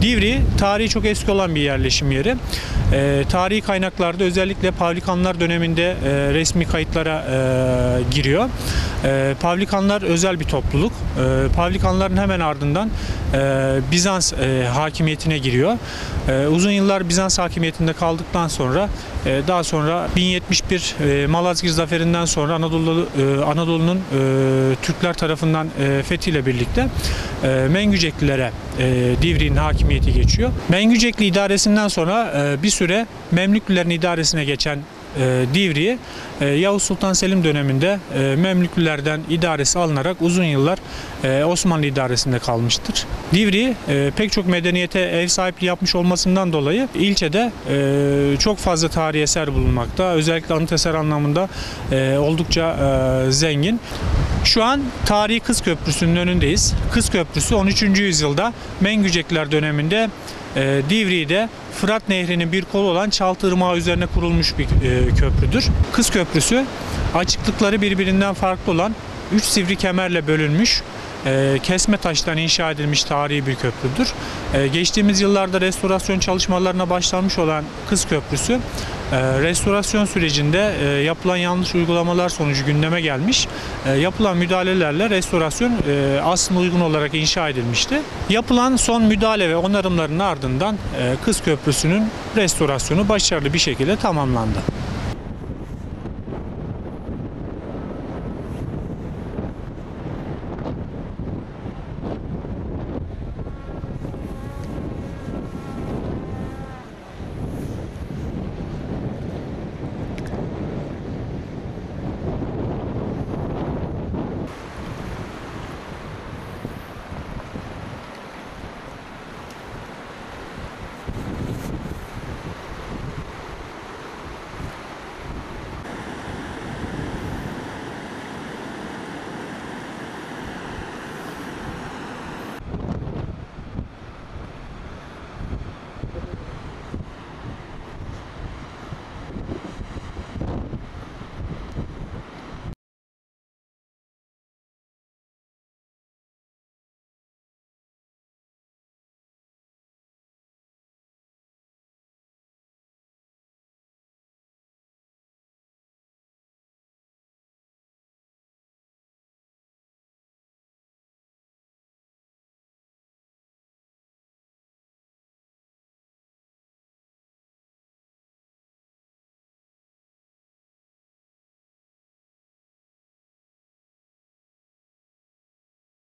Divriği tarihi çok eski olan bir yerleşim yeri. Tarihi kaynaklarda özellikle Pavlikanlar döneminde resmi kayıtlara giriyor. Pavlikanlar özel bir topluluk. Pavlikanların hemen ardından Bizans hakimiyetine giriyor. Uzun yıllar Bizans hakimiyetinde kaldıktan sonra daha sonra 1071 Malazgirt Zaferi'nden sonra Anadolu'nun Türkler tarafından fethiyle birlikte Mengüceklilere Divriğin hakimiyeti geçiyor. Mengücekli idaresinden sonra bir süre Memlüklülerin idaresine geçen Divriği Yavuz Sultan Selim döneminde Memlüklülerden idaresi alınarak uzun yıllar Osmanlı idaresinde kalmıştır. Divriği pek çok medeniyete ev sahipliği yapmış olmasından dolayı ilçede çok fazla tarihi eser bulunmakta. Özellikle anıt eser anlamında oldukça zengin. Şu an tarihi Kız Köprüsü'nün önündeyiz. Kız Köprüsü 13. yüzyılda Mengücekler döneminde Divriği'de Fırat Nehri'nin bir kolu olan Çaltı Irmağı üzerine kurulmuş bir köprüdür. Kız Köprüsü açıklıkları birbirinden farklı olan 3 sivri kemerle bölünmüş kesme taştan inşa edilmiş tarihi bir köprüdür. Geçtiğimiz yıllarda restorasyon çalışmalarına başlanmış olan Kız Köprüsü restorasyon sürecinde yapılan yanlış uygulamalar sonucu gündeme gelmiş. Yapılan müdahalelerle restorasyon aslına uygun olarak inşa edilmişti. Yapılan son müdahale ve onarımların ardından Kız Köprüsü'nün restorasyonu başarılı bir şekilde tamamlandı.